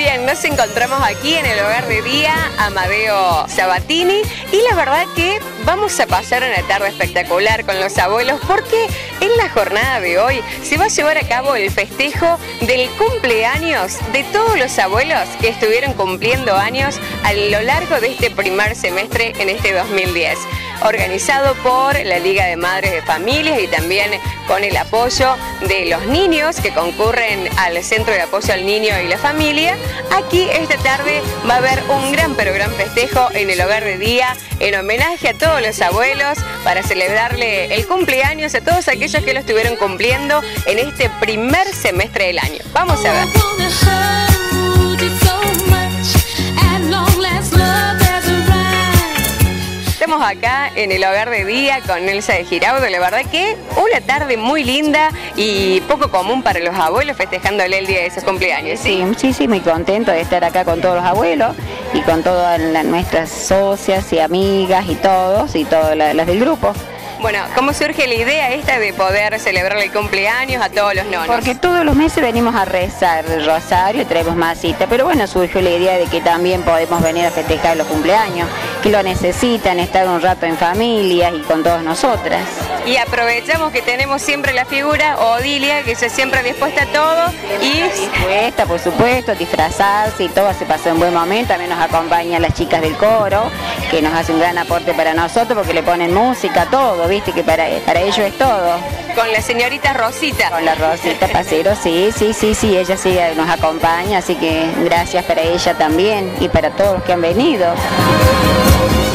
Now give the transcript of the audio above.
bien, nos encontramos aquí en el hogar de día Amadeo Sabatini y la verdad que vamos a pasar una tarde espectacular con los abuelos porque en la jornada de hoy se va a llevar a cabo el festejo del cumpleaños de todos los abuelos que estuvieron cumpliendo años a lo largo de este primer semestre en este 2010. Organizado por la Liga de Madres de Familias y también con el apoyo de los niños que concurren al Centro de Apoyo al Niño y la Familia. Aquí esta tarde va a haber un gran pero gran festejo en el hogar de día en homenaje a todos los abuelos para celebrarle el cumpleaños a todos aquellos que lo estuvieron cumpliendo en este primer semestre del año. Vamos a ver. Estamos acá en el hogar de día con Elsa de Giraudo. La verdad que una tarde muy linda y poco común para los abuelos festejándole el día de sus cumpleaños. Sí, muy contento de estar acá con todos los abuelos y con todas nuestras socias y amigas y todas las del grupo. Bueno, ¿cómo surge la idea esta de poder celebrarle el cumpleaños a todos los nonos? Porque todos los meses venimos a rezar el rosario y traemos masita, pero bueno, surgió la idea de que también podemos venir a festejar los cumpleaños, que lo necesitan, estar un rato en familia y con todas nosotras. Y aprovechamos que tenemos siempre la figura Odilia, que está siempre dispuesta a todo y... Dispuesta, por supuesto, disfrazarse y todo, se pasó un buen momento. También nos acompañan las chicas del coro, que nos hacen un gran aporte para nosotros porque le ponen música, todo, viste, que para ellos es todo. Con la señorita Rosita. Con la Rosita Pacero, sí, ella sí nos acompaña, así que gracias para ella también y para todos los que han venido.